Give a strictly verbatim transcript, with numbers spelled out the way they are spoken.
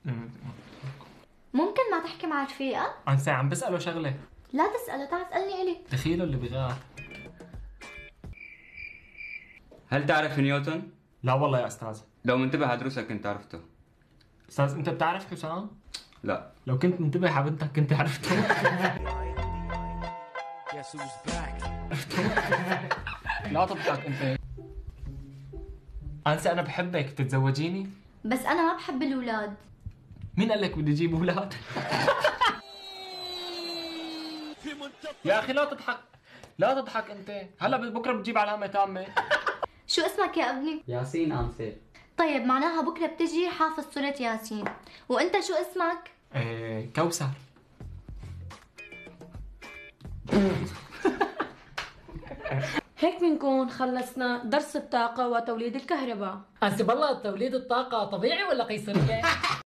ممكن ما تحكي مع رفيقة؟ أنسة عم بسأله شغلة. لا تسأله، تعال اسألني إلي. دخيله اللي بغاه. هل تعرف نيوتن؟ لا والله يا أستاذ. لو منتبه على دروسك كنت عرفته. أستاذ أنت بتعرف حسام؟ لا. لو كنت منتبه على بنتك كنت عرفته. لا تضحك أنت. أنسة أنا بحبك، تتزوجيني؟ بس أنا ما بحب الأولاد. مين قال لك بدي أجيب أولاد؟ يا أخي لا تضحك، لا تضحك أنت، هلا بكرة بتجيب علامة تامة. شو اسمك يا ابني؟ ياسين أنسة. طيب معناها بكرة بتجي حافظ سورة ياسين، وأنت شو اسمك؟ إيه كوثر. هيك بنكون خلصنا درس الطاقة وتوليد الكهرباء. أنسي بالله توليد الطاقة طبيعي ولا قيصرية؟